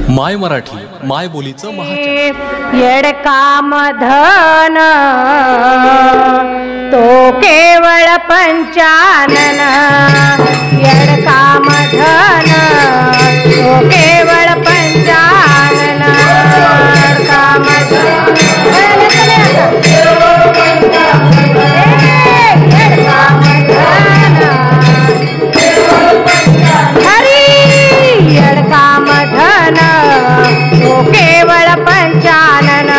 माय मराठी माय बोलीचं महाचॅनल। येडकामधन तो केवळ पंचानन, येडकामधन तो केवळ पंचानन, येडकामधन तो केवळ पंचानन,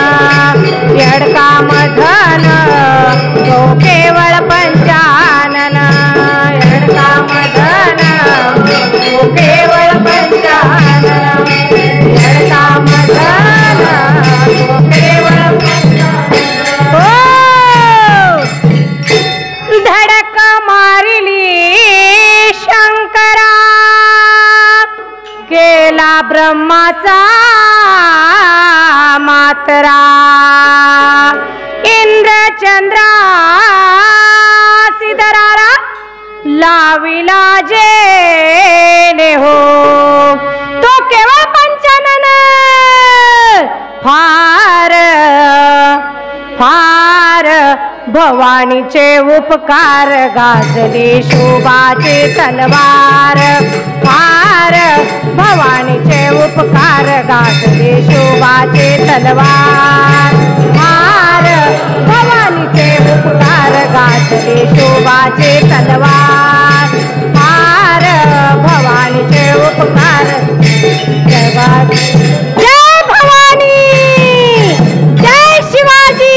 येडकामधन तो केवळ पंचानन, येडकामधन तो केवळ पंचानन, येडकामधन तो केवळ पंचानन। धडक मारिली शंकरा, केला ब्रह्माचा मातरा, इंद्र चंद्रा सिद्धरारा लाविला जेने हो, तो केवळ पंचानन फार फार भवानीचे उपकार, गाजले शोभाचे तलवार, फार भवानीचे उपकार, गाजले शोभाचे तलवार, फार भवानीचे उपकार, गाजले शोभाचे तलवार, फार भवानीचे उपकार। जय भवानी, जय शिवाजी,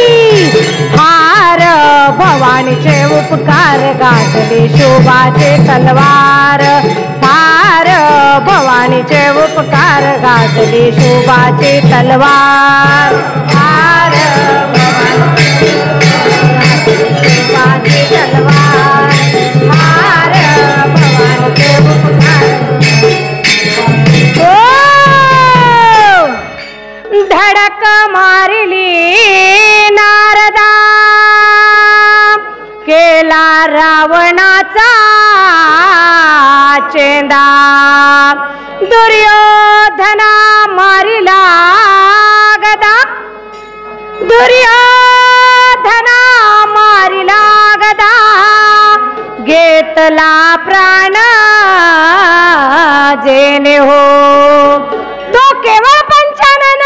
फार भवानीचे उपकार, गाजले शोभाचे तलवार, फार भवानीचे उपकार, गाजले शोभाचे तलवार, फार भवानीचे शोभाचे तलवार, फार भवानीचे उपकार। धडक मारिली नारदा, केला रावणाचा चेंदा, दुर्योधना मारिला गदा, दुर्योधना मारिला गदा, घेतला प्राण जेने हो, तो केवळ पंचानन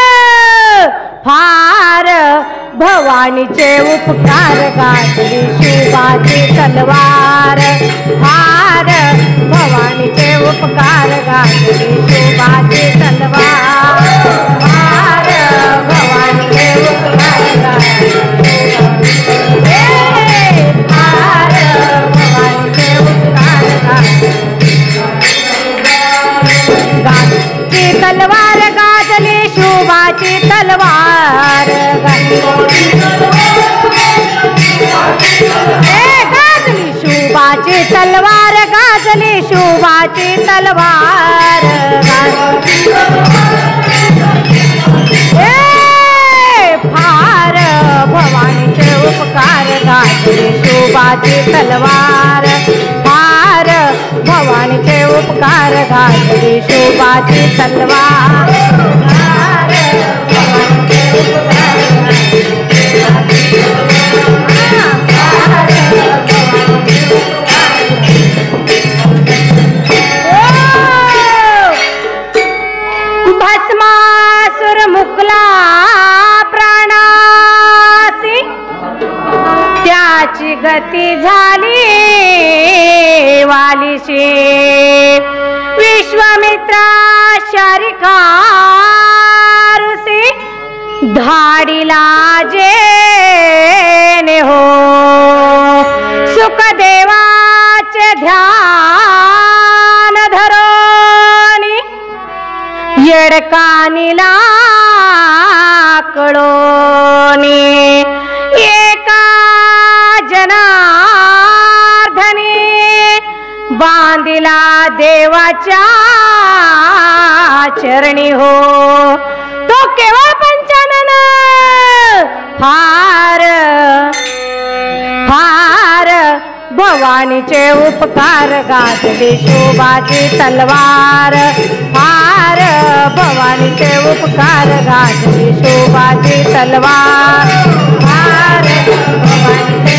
फार भवानीचे उपकार, गाजली शोभाची तलवार, फार भवानीचे उपकार, गाजली शोभाची तलवार, फार भवानीचे उपकार, फार भवानीचे उपकार, गाजली तलवार, गाजली शोभाची तलवार, गाजली शोभाची तलवार, गाजली शोभाची तलवार, फार भवानीचे उपकार, गाजली शोभाची तलवार, फार भवानीचे उपकार, गाजली शोभाची तलवार, फार भवानीचे उपकार, भस्मासुर मुकला प्राणासी, त्याची गती झाली वालीशी, विश्वामित्रा शारिका ऋषी, धाडीला जेने हो, सुखदेवाचे ध्यान धरोनी, येडकानीला कळोनी, एका जनार्दनी बांधिला देवाच्या चरणी हो, तो केवळ पंचानन फार फार भवानीचे उपकार, गाजली शोभाची तलवार, फार उपकार गाजली शोभाची तलवार भारत भवानी